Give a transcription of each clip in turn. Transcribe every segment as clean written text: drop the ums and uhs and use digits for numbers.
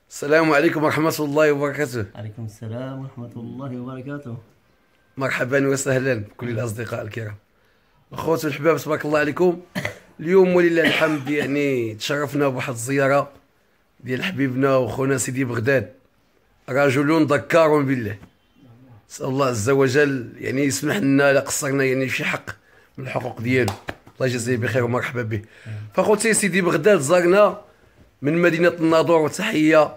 السلام عليكم ورحمة الله وبركاته. عليكم السلام ورحمة الله وبركاته. مرحبا وسهلا بكل الأصدقاء الكرام، الأخوات والحباب، تبارك الله عليكم. اليوم ولله الحمد يعني تشرفنا بواحد الزيارة ديال حبيبنا وخونا سيدي بغداد، رجل ذكار بالله. نسأل الله عز وجل يعني يسمح لنا إلا قصرنا يعني في حق من الحقوق ديالو، الله يجزيه بخير ومرحبا به. فخوتي سيدي بغداد زارنا من مدينة الناظور، وتحية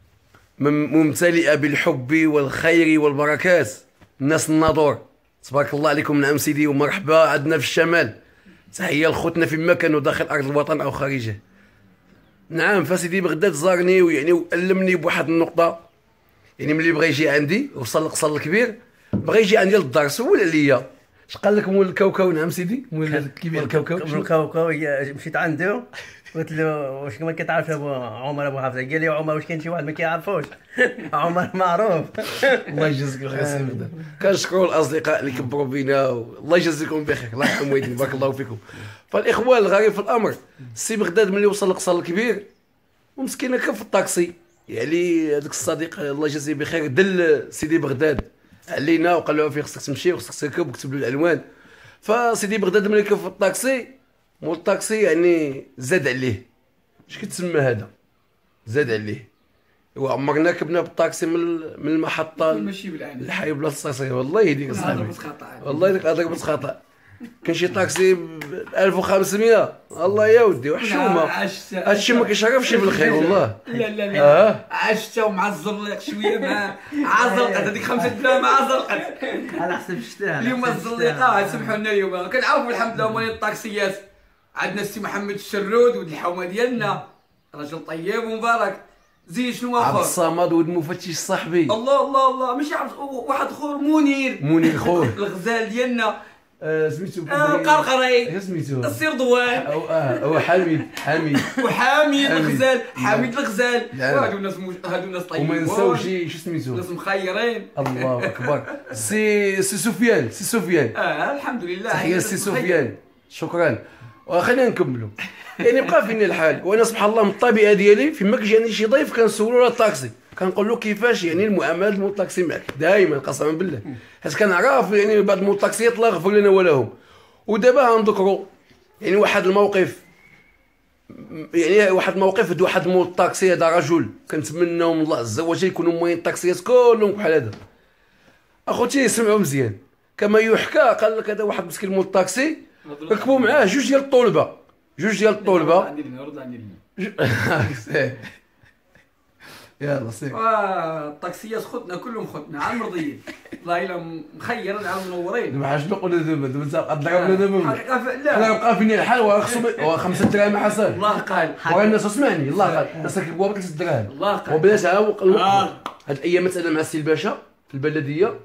ممتلئة بالحب والخير والبركات. الناس الناظور تبارك الله عليكم، نعم سيدي ومرحبا. عندنا في الشمال تحية لخوتنا فيما كانوا داخل أرض الوطن أو خارجه. نعم فسيدي بغداد زارني ويعني وألمني بواحد النقطة، يعني ملي بغى يجي عندي وصل القصر الكبير، بغى يجي عندي للدار، سول عليا اش قال لك مول الكاوكاو. نعم سيدي مول الكبير الكاوكاو. الكاوكاو مشيت عنده قلت له واش ما كتعرف ابو عمر ابو حفصه؟ قال لي عمر واش كاين شي واحد ما كيعرفوش؟ عمر معروف. الله يجزيك الخير سي بغداد. كنشكروا الاصدقاء اللي كبروا بينا، الله يجزيكم بخير، الله يرحم والديكم، بارك الله فيكم. فالاخوان الغريب في الامر، سي بغداد ملي وصل للقصر الكبير ومسكين هكا في الطاكسي، يعني هذاك الصديق الله يجزيه بخير دل سيدي بغداد علينا وقال له خصك تمشي وخصك تركب وكتب له العنوان. فسيدي بغداد ملي كان في الطاكسي، مول الطاكسي يعني زاد عليه. اش كتسمى هذا؟ زاد عليه. وعمرنا كبنا بالطاكسي من المحطه ماشي بالعين لحي بلاصه صغيره، والله يهديك اصاحبي، والله يديك هضرك بخطا. كان شي طاكسي ب 1500، الله يا ودي وحشومه. هادشي ما كيشرفش بالخير والله. لا لا لا عشت ومع الزرليق شويه مع عزلقت هذيك 5 دراهم عزلقت على حسب شتاها اليوم الزرليقه. سمحوا لنا اليوم كنعرفوا الحمد لله مالين الطاكسيات. عندنا السي محمد الشرود ولد الحومه ديالنا، رجل طيب ومبارك. زيد شنو عبد اخر؟ الصمد ولد مفتش صاحبي. الله الله الله ماشي عبد واحد اخر منير خوه الغزال ديالنا سميتو القرقري سميتو السردوان هو حميد وحامد الغزال، حامد الغزال. لا. هادو ناس طيبين وما نساوش شو سميتو، ناس مخيرين. الله اكبر. سي سفيان الحمد لله. تحية سي سفيان، شكرا. وخلينا نكملوا. يعني بقى فيني الحال، وانا سبحان الله من الطبيعه ديالي فيما كيجيني شي ضيف كنسولو على الطاكسي، كنقول له كيفاش يعني المعامله مول الطاكسي معك دائما قسما بالله، حيت كنعرف يعني بعض مول الطاكسيات الله يغفر لنا ولهم. ودابا غنذكروا يعني واحد الموقف، يعني واحد مول الطاكسي. هذا رجل كنتمناو من الله عز وجل يكونوا موين الطاكسيات كلهم بحال هذا. اخوتي سمعوا مزيان، كما يحكى قال لك هذا واحد مسكين مول الطاكسي ركبوا معاه جوج ديال الطلبه يلا سير. الطاكسيات خدنا كلهم خدنا على المرضيين، والله الا مخيرين على المنورين. ما حاش نقول دابا ضربنا دابا حقيقه لا انا بقى فيني الحال وخصو 5 دراهم حسن. الله قال والناس اسمعني، الله قال الناس كيبغوا ب 3 دراهم. الله قال وبلاش هاد الايام مثلا مع السي الباشا في البلديه،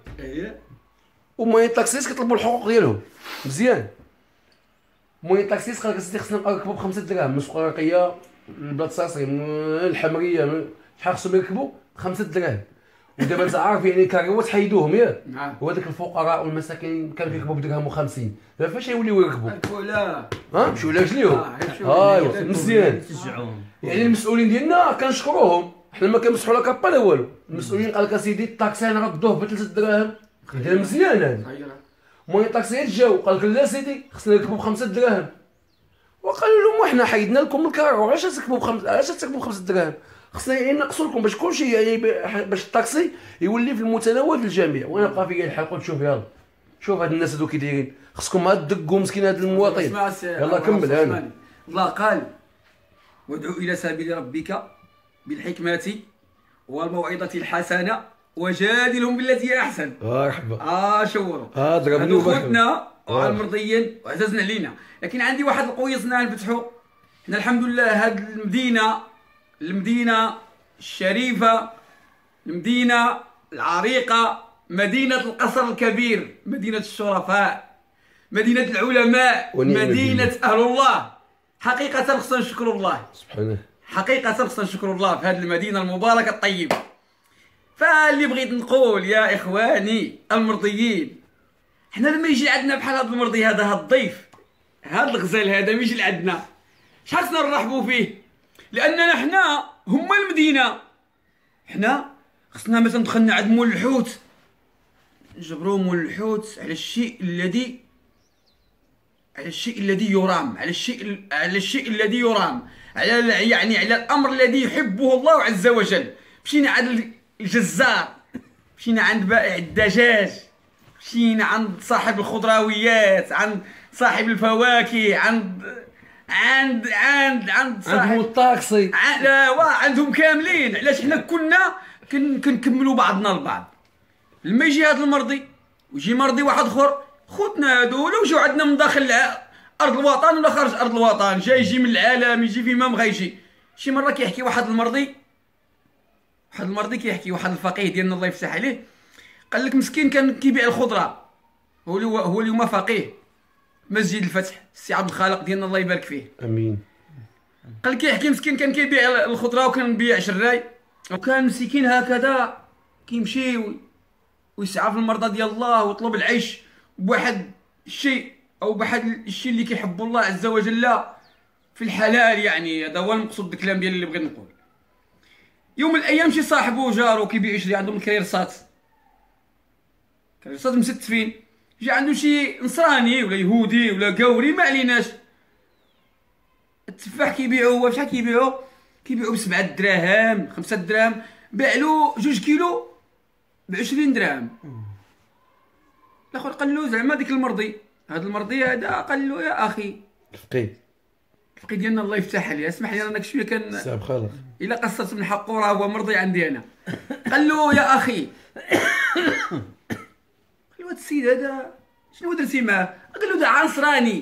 وموين الطاكسيات كيطلبوا الحقوق ديالهم مزيان. موين الطاكسيات قال لك سيدي خصنا نبقاو نركبوا ب 5 دراهم من سقراقيه لبلاد صاصي من الحمريه، شحال خصهم يركبوا 5 دراهم. ودابا انت عارف يعني الكاريوات حيدوهم ياك، وهذاك الفقراء والمساكين كانوا كيركبوا بدرهم و50، دابا فاش يوليو يركبوا؟ لا مشيو لاش ليهم. ايوا مزيان. يعني المسؤولين ديالنا كنشكروهم، حنا ما كنمسحوا لا كابا لا والو. المسؤولين قال لك اسيدي الطاكسي انا غدوه ب 3 دراهم، هذا مزيان هذا. المهم الطاكسيات جاو قال لك لا سيدي خصنا نركبوا ب 5 دراهم، وقالوا لهم حنا حيدنا لكم الكارو، علاش تركبوا ب 5 دراهم؟ خصنا يعني نقصوا لكم باش كلشي يعني باش الطاكسي يولي في المتناول الجميع. وانا بقى فيا الحال قلت شوف يلا شوف هاد الناس هادو كي دايرين، خصكم هاد تدقوا مسكين هاد المواطن. يلا كمل انا. الله قال وادعو الى سبيل ربك بالحكمه والموعظه الحسنه وجادلهم بالتي هي احسن. مرحبا. شوروا ضربني هادو خوتنا على المرضيين وعززنا علينا. لكن عندي واحد القويص نفتحوا حنا الحمد لله. هاد المدينه الشريفه، المدينه العريقه، مدينه القصر الكبير، مدينه الشرفاء، مدينه العلماء، مدينه اهل الله. حقيقه خصنا نشكروا الله سبحانه، حقيقه خصنا نشكروا الله في هذه المدينه المباركه الطيبه. فاللي بغيت نقول يا اخواني المرضيين، حنا لما يجي عندنا بحال هذا المرضي هذا الضيف، هذا الغزال هذا ما يجي لعندنا، شحال خصنا نرحبوا فيه؟ لاننا حنا هما المدينه، حنا خصنا مثلا دخلنا عند مول الحوت نجبرو مول الحوت على الشيء الذي يرام، على الشيء الذي يرام، على يعني على الامر الذي يحبه الله عز وجل. مشينا عند الجزار، مشينا عند بائع الدجاج، مشينا عند صاحب الخضراويات، عند صاحب الفواكه، عند صاحب عندهم الطاكسي، عندهم كاملين. علاش حنا كنا كنكملوا بعضنا البعض. لما يجي هذا المرضي ويجي مرضي واحد اخر، خوتنا هادو لو جاو عندنا من داخل ارض الوطن ولا خارج ارض الوطن، يجي من العالم، يجي فيما بغا يجي. شي مره كيحكي واحد المرضي كيحكي واحد الفقيه ديالنا الله يفتح عليه، قال لك مسكين كان كيبيع الخضره، هو اليوم فقيه مسجد الفتح، السي عبد الخالق ديالنا الله يبارك فيه، امين. قال لك كيحكي مسكين كان كيبيع الخضره وكان بيع شراي، وكان مسكين هكذا كيمشي ويسعى في المرضى ديال الله ويطلب العيش بواحد الشيء او بواحد الشيء اللي كيحبه الله عز وجل في الحلال. يعني هذا هو المقصود بالكلام ديالي اللي بغيت نقول. يوم من الايام شي صاحبو جارو كيبيع يشري عندهم الكريرصات مستفين، جا عنده شي نصراني ولا يهودي ولا قوري ما عليناش، التفاح كيبيعوه هو بشحال كيبيعوه ب7 دراهم 5 دراهم، باع له 2 كيلو ب20 درهم. الاخر قال له زعما ديك المرضي، هذا المرضي هذا قال له يا اخي الفقيه ديالنا الله يفتح عليه، اسمح لي راك شويه كان صعب خالق الا قصرت من حقه راه هو مرضي عندي انا. قال له يا اخي قال له هذا السيد هذا شنو درتي معاه؟ قال له دا عنصراني،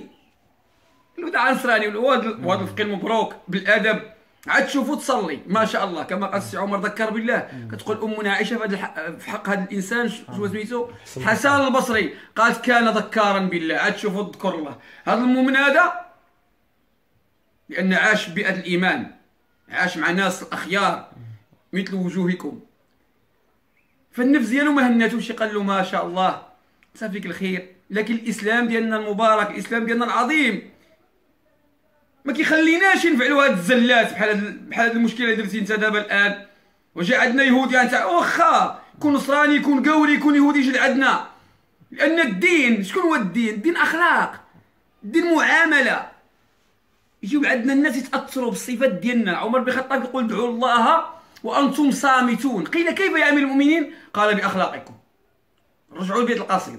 وهذا الفقيه المبروك بالادب عاد تشوفوا تصلي ما شاء الله كما قال السي عمر ذكر بالله. كتقول امنا عائشه في حق هذا الانسان شو سميتو حسن البصري، قالت كان ذكارا بالله، عاد تشوفوا ذكر الله. هذا المؤمن هذا لان عاش بيئه الايمان، عاش مع ناس الاخيار مثل وجوهكم، فالنفس ديالو ما هناتوش، قال له ما شاء الله صافيك الخير. لكن الاسلام ديالنا المبارك، الاسلام ديالنا العظيم ما كيخليناش نفعلوا هاد الزلات بحال هاد المشكله اللي درتي انت دابا الان. وجا عندنا يهودي انت واخا يكون نصراني يكون قوري يكون يهودي يجي لعندنا، لان الدين شكون هو الدين؟ الدين اخلاق، الدين معامله. يجيو عندنا الناس يتاثروا بالصفات ديالنا. عمر بن الخطاب يقول ادعوا الله وانتم صامتون، قيل كيف يا امير المؤمنين؟ قال باخلاقكم. رجعوا لبيت القصيد.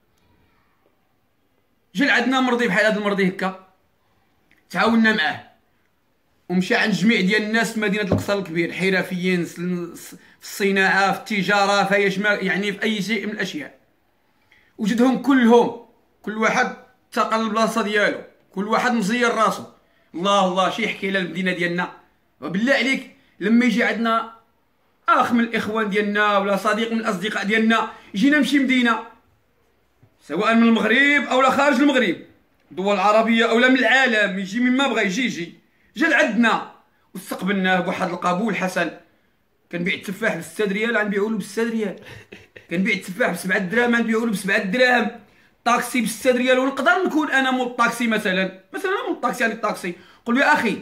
جا عندنا مرضي بحال هذا المرضي هكا، تعاوننا معاه ومشى عند جميع ديال الناس في مدينه القصر الكبير، حرفيين في الصناعه في التجاره في يعني في اي شيء من الاشياء. وجدهم كلهم كل واحد تقل البلاصه ديالو، كل واحد مزير راسو. الله شي يحكي على المدينه ديالنا. وبالله عليك لما يجي عندنا اخ من الاخوان ديالنا ولا صديق من الاصدقاء ديالنا يجينا نمشي مدينه سواء من المغرب او لا خارج المغرب، دول عربيه او لا من العالم، يجي من ما بغى يجي جا لعندنا واستقبلناه بواحد القبول حسن. كنبيع التفاح ب6 ريال غنبيعو له ب6 ريال، كنبيع التفاح ب7 دراهم غنبيعو له ب7 دراهم، طاكسي ب6 ريال. ونقدر نكون انا مول الطاكسي مثلا انا مول الطاكسي يعني الطاكسي نقول له يا اخي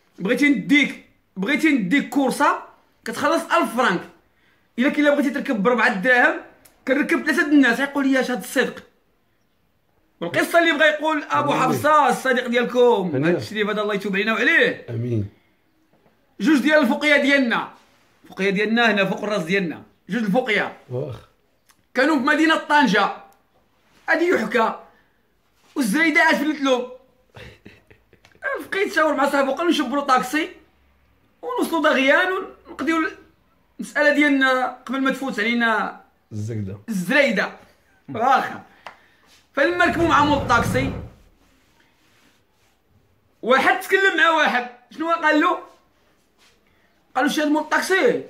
بغيتي نديك كورسه كتخلص 1000 فرانك، الا كاين بغيتي تركب ب4 دراهم كنركب 3 الناس. يقول لي اش هذا الصدق. والقصه اللي بغى يقول ابو حفصه الصديق ديالكم هذا الشريف هذا الله يتوب علينا وعليه، امين. جوج ديال الفقيه ديالنا هنا فوق الراس ديالنا، جوج الفقيه كانوا في مدينه طنجه، هادي يحكى والزريده عاد فلت له. الفقيه تشاور مع صاحبو قال نشبروا طاكسي ونوصلوا دغيان ونقضيو المساله ديالنا قبل ما تفوت علينا الزريده واخا. فلما ركبوا مع مول الطاكسي واحد تكلم مع واحد، شنو قال له؟ قال له شاد مول الطاكسي،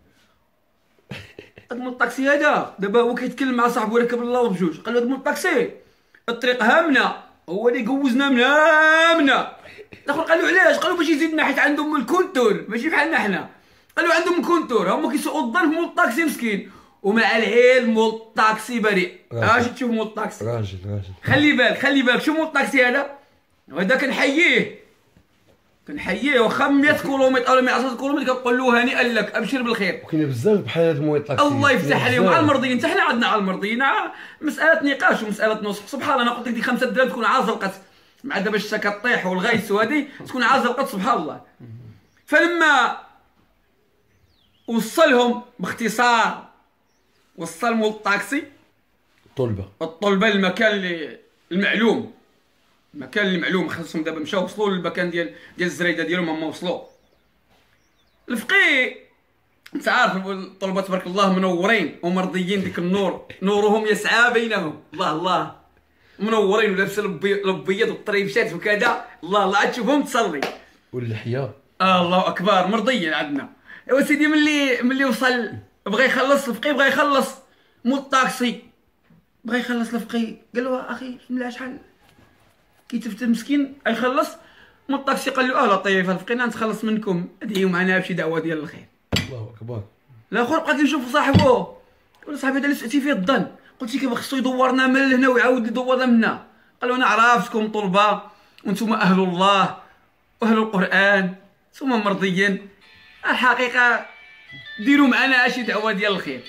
هاد مول الطاكسي هذا دابا هو كيتكلم مع صاحبو راكب الله بجوج، قال له هاد مول الطاكسي الطريق هامنا، هو اللي جوزنا من هامنا. الاخر قال له علاش؟ قال له باش يزيدنا حيت عندهم الكونتور ماشي بحالنا حنا. قال له عندهم الكونتور، هما كيسوقوا الظن في مول الطاكسي مسكين، ومع العلم مول الطاكسي بريء. اش تشوف مول الطاكسي راجل. خلي بالك شوف مول الطاكسي هذا كنحييه كنحييه واخا 100 كيلومتر ولا 110 كيلومتر كنقول له هنيئا لك ابشر بالخير. وكاين بزاف بحال هاد المويط طاكسي. الله يفتح عليهم على المرضيين، حتى حنا عندنا على المرضيين مساله نقاش ومساله نصح. سبحان الله، انا قلت لك دي 5 دراهم تكون عازلقت مع دابا الشتا كطيح والغيس وهادي تكون عازلقت سبحان الله. فلما وصلهم باختصار، وصل مول الطاكسي الطلبه للمكان اللي المعلوم، المكان اللي معلوم. خاصهم دابا مشاو وصلوا للمكان ديال الزريده ديالهم. هما وصلوا الفقيه، انت عارف الطلبه تبارك الله منورين ومرضيين، ديك النور نورهم يسعى بينهم. الله الله منورين ولابسين الابيض والطريفشات وكذا. الله الله عاد تشوفهم تصلي واللحيه. الله اكبر مرضيين عندنا. ايوا سيدي ملي وصل بغى يخلص الفقيه، بغى يخلص مول الطاكسي، بغى يخلص الفقيه قال له اخي بسم الله شحال كيتفتل مسكين يخلص مول الطاكسي. قال له لطيف الفقيه نتخلص منكم، ادعيو معنا بشي دعوه ديال الخير. الله اكبر. الاخر بقى كيشوف صاحبو، قال صاحبي هذا اللي سأتي فيه الظن، قلت كيف خصو يدورنا من هنا ويعاود يدورنا من هنا. قال له انا عرفتكم طلبه وانتم اهل الله واهل القران ثم مرضيين، الحقيقه ديروا معنا شي دعوه ديال الخير،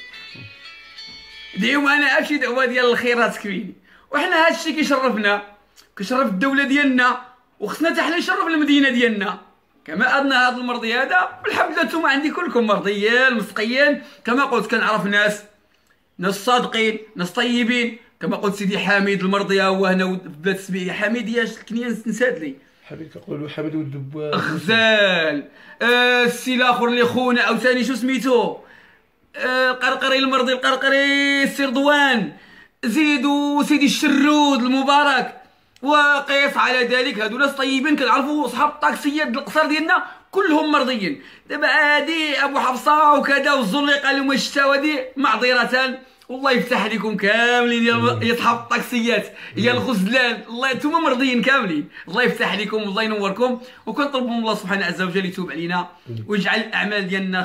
دعيو معنا شي دعوه ديال الخيرات كويني. وحنا هذا الشيء كيشرفنا، كيشرف الدوله ديالنا، وخصنا حتى حنا نشرف المدينه ديالنا. كما أن هذا المرضي هذا والحمد لله نتوما عندي كلكم مرضيين مسقيين. كما قلت كنعرف ناس صادقين، ناس طيبين. كما قلت سيدي حميد المرضي هو هنا بلاد سبيعي. حميد ياش الكنيه نسات لي حميد كنقولوا حميد والدباغ غزال. السي الاخر اللي خونا عاوتاني شو سميتو، القرقري المرضي القرقري السي رضوان، زيدوا سيدي الشرود المبارك وقيس على ذلك. هادو ناس طيبين كنعرفوا صحاب الطاكسيات القصر ديالنا كلهم مرضيين. دابا هادي ابو حفصه وكذا والزليقه اللي هما الشتاء هادي معذره. والله يفتح عليكم كاملين يا صحاب الطاكسيات يا الغزلان، الله نتوما مرضيين كاملين. الله يفتح عليكم والله ينوركم. وكنطلب من الله سبحانه عز وجل يتوب علينا ويجعل الاعمال ديالنا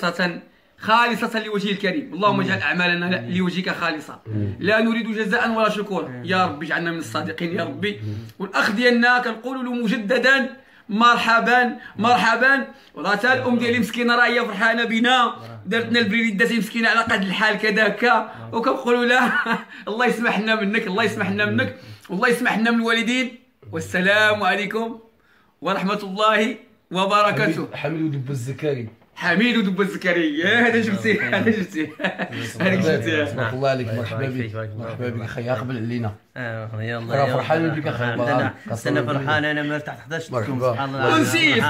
خالصة لوجهه الكريم. اللهم اجعل اعمالنا لوجهك خالصة، لا نريد جزاء ولا شكورا. يا ربي اجعلنا من الصادقين يا ربي. والاخ ديالنا كنقولوا له مجددا مرحبا مرحبا. وراه حتى الام ديالي مسكينه راه هي فرحانه بنا، دارت لنا البريدات مسكينه على قد الحال كذا هكا. وكنقولوا لها الله يسمح لنا منك، الله يسمح لنا منك، والله يسمح لنا من الوالدين. والسلام عليكم ورحمه الله وبركاته. حميد ودب الزكاري. حميد ودب الزكري هذا شفتيه، هذا شفتيه، هذاك شفتيه. تبارك الله عليك. مرحبا بك مرحبا بك اخي. اقبل علينا. يلا راه فرحان بك اخي. انا فرحان، انا مرتاح تحت مرحبا. ونسيت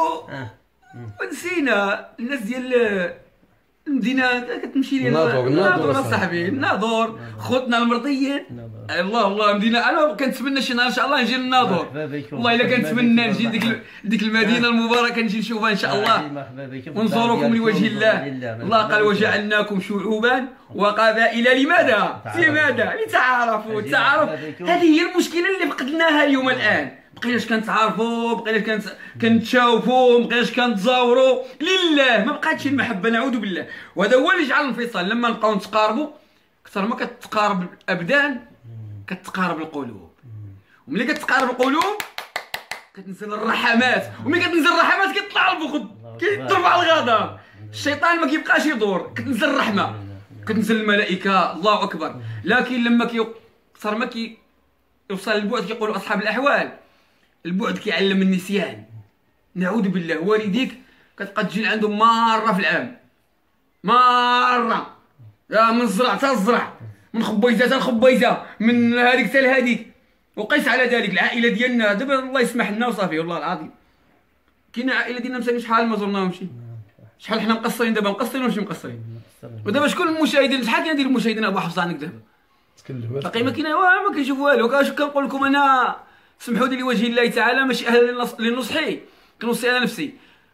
ونسينا الناس ديال المدينه كتمشي لي الناظور صاحبي، الناظور خوتنا المرضيين. الله الله مدينه. انا كنتمنى شي نهار ان شاء الله نجي للناظور. والله الا كنتمنى نجي لديك المدينه المباركه، نجي نشوفها ان شاء الله ونزوركم لوجه الله. الله قال وجعلناكم شعوبا وقبائل لماذا؟ لماذا؟ لتعارفوا. التعارف هذه هي المشكله اللي فقدناها اليوم الان. بقيناش كنتعارفوا، بقيناش كنتشاوفوا، بقيناش كنتزاوروا لله، ما بقاتش المحبه نعوذ بالله. وهذا هو اللي جعل الانفصال. لما نبقاو نتقاربوا اكثر ما كتقارب الابدان كتقارب القلوب، وملي كتقارب القلوب كتنزل الرحمات، وملي كتنزل الرحمات كيطلع البغض، كيترفع الغضب، الشيطان ما كيبقاش يدور، كتنزل الرحمه، كتنزل الملائكه. الله اكبر. لكن لما اكثر ما يوصل البعد كيقولوا اصحاب الاحوال البعد كيعلم النسيان. نعوذ بالله. والديك كتبقى تجي عندهم مره في العام، مره من الزرع حتى الزرع، من خبيزه حتى الخبيزه، من هذيك حتى لهذيك. وقيس على ذلك العائله ديالنا دابا الله يسمح لنا وصافي. والله العظيم كاين عائله ديالنا مثلا شحال ما زرناهمش، شحال حنا مقصرين دابا، مقصرين ولا ماشي مقصرين. ودابا شكون المشاهدين، شحال كاين ديال المشاهدين ابو حفصه عندك دابا؟ باقي ما كاين ما كنشوف والو. كنقول لكم انا سمحوا لي لوجه الله تعالى ماشي اهل لنصحي، كنوصي انا نفسي.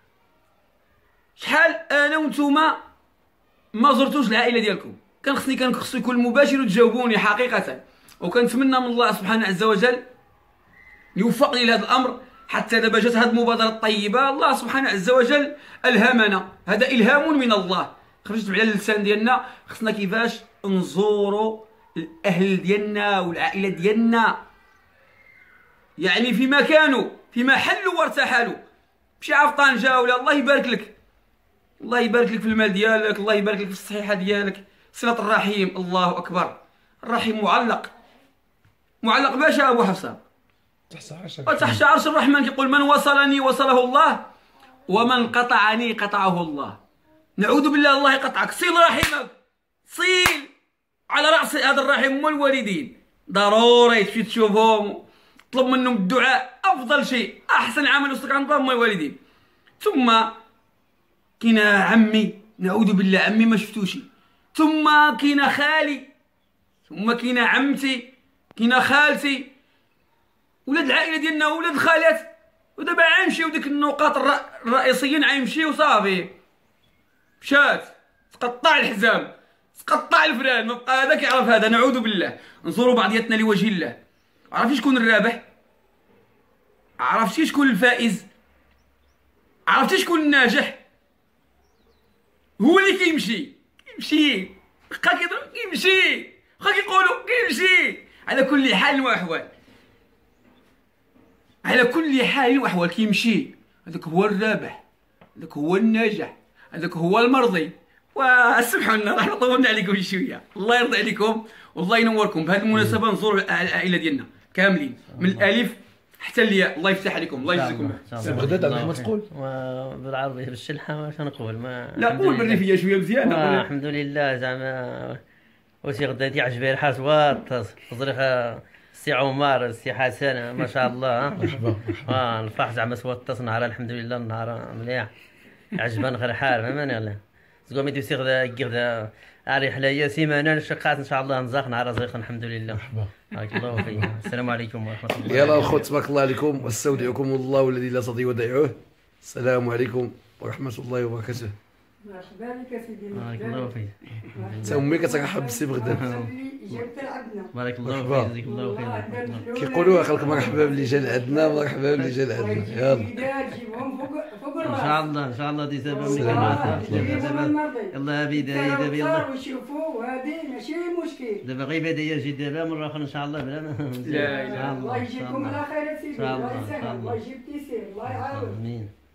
شحال انا وانتوما ما زرتوش العائله ديالكم؟ كان خصو يكون مباشر وتجاوبوني حقيقه. وكنتمنى من الله سبحانه عز وجل يوفقني لهذا الامر. حتى دابا جات هذه المبادره الطيبه، الله سبحانه عز وجل الهمنا، هذا الهام من الله خرجت على اللسان ديالنا. خصنا كيفاش نزوروا الاهل ديالنا والعائله ديالنا، يعني فيما كانوا، فيما حلوا وارتحلوا. مشي عارف طنجة ولا الله يبارك لك، الله يبارك لك في المال ديالك، الله يبارك لك في الصحيحة ديالك. صلة الرحيم، الله أكبر، الرحيم معلق باش أبو حفصة وتحت عرش الرحمن. كيقول من وصلني وصله الله ومن قطعني قطعه الله. نعوذ بالله الله يقطعك. صل رحمك، صيل على رأس هذا الرحم هم الوالدين، ضروري تمشي تشوفهم، طلب منهم الدعاء. أفضل شيء، أحسن عمل يصدق عند الله هم الوالدين. ثم كاين عمي، نعوذ بالله عمي ما شفتوش، ثم كاين خالي، ثم كاين عمتي، كاين خالتي، ولاد العائله ديالنا ولاد الخالات. ودابا غيمشيو ديك النقاط الرئيسيين غيمشيو صافي، مشات تقطع الحزام، تقطع الفران، ما بقى هذا كيعرف هذا. نعوذ بالله. نزوروا بعضياتنا لوجه الله. عرفتي شكون الرابح؟ عرفتي شكون الفائز؟ عرفتي شكون الناجح؟ هو اللي كيمشي بقى كيضرب كيمشي، بقى كيقولوا كيمشي. على كل حال واحوال، على كل حال واحوال كيمشي. هذاك هو الرابح، هذاك هو الناجح، هذاك هو المرضي. وسمحوا لنا راح طولنا عليكم شويه، الله يرضي عليكم والله ينوركم. بهذه المناسبه نزوروا العائله ديالنا كاملين من الالف حتى الياء. الله يفتح عليكم، الله يجزيكم. بغداد عندك ما تقول بالعربيه بالشلحه واش نقول؟ ما لا قول بالريفيه شويه مزيانه. الحمد لله زعما وسي غدا تيعجبني الحاج واط تصريخ سي عمر سي حسن ما شاء الله. مرحبا. الفرح زعما سوطت نهار الحمد لله، النهار مليح عجبان غير حال فهماني ولا زعما يدير سي غدا اريح ليا سيمانه شقات ان شاء الله نزاق نهار زيق الحمد لله. مرحبا. بارك الله فيك. السلام عليكم ورحمه الله. يلا الخوت تبارك الله عليكم واستودعكم الله الذي لا تضيع ودائعه. السلام عليكم ورحمه الله وبركاته. مرحبا بك سيدي. بارك الله فيك. تمي كترحب بالسي بغداد. جبت لعبنا. بارك الله مرحبا. فيك. جزاك الله خير. كيقولوا خلك مرحبا باللي جا لعندنا، مرحبا باللي جا لعندنا. يلا جيبهم فوق ان الراس. شاء الله ان شاء الله دي سبب جيبهم المرضي. يلا دابا يلا ويشوفوا هذه ماشي مشكل. دابا غير بدا يجي دابا مره اخرى ان شاء الله بلا ما لا الله يجيبكم على خير سيدي. الله يسهل، الله يجيب تيسير، الله يعاون. امين.